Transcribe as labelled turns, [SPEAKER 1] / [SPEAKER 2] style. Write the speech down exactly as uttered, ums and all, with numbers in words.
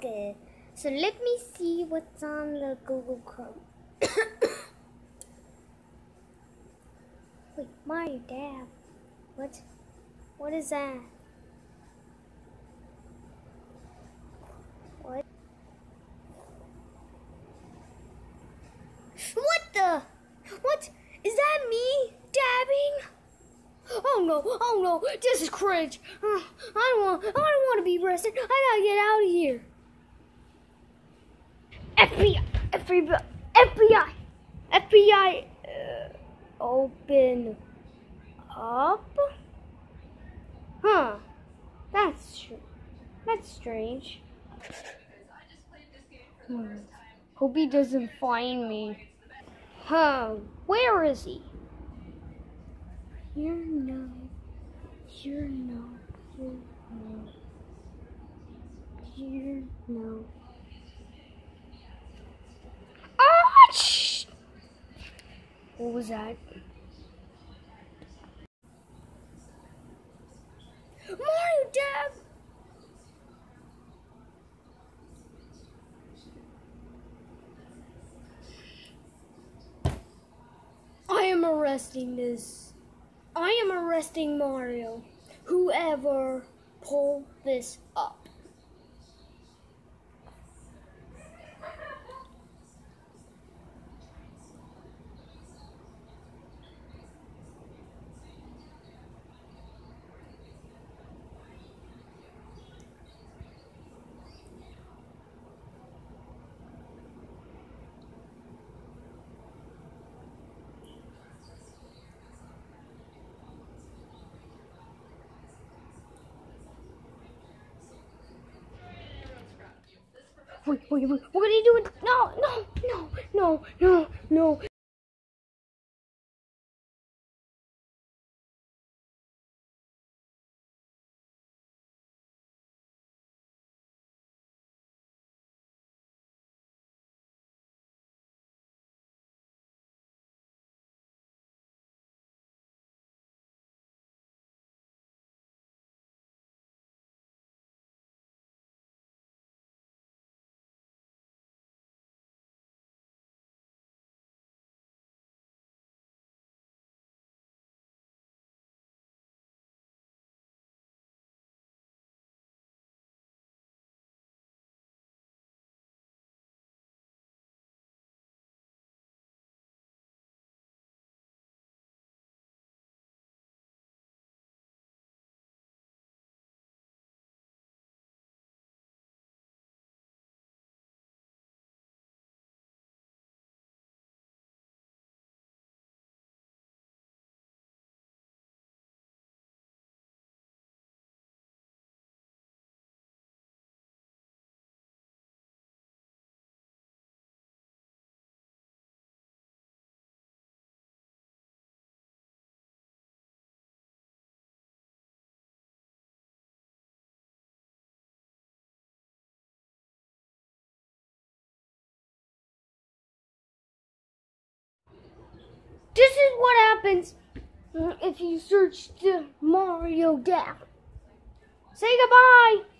[SPEAKER 1] Okay, so let me see what's on the Google Chrome. Wait, Mario Dab. What? What is that? What? What the? What? Is that me dabbing? Oh no! Oh no! This is cringe. Uh, I don't want. I don't want to be arrested. I gotta get out of here. F B I! F B I! F B I! F B I! Uh, open up? Huh? That's tr that's strange. Hmm. Hope he doesn't find me. Huh? Where is he? Here no. Here no. Here no. Here no. Ah! Shh! What was that? Mario Dab! I am arresting this. I am arresting Mario. Whoever pulled this up. Wait, wait, wait, what are you doing? No, no, no, no, no, no. This is what happens if you search the Mario Dab. Say goodbye.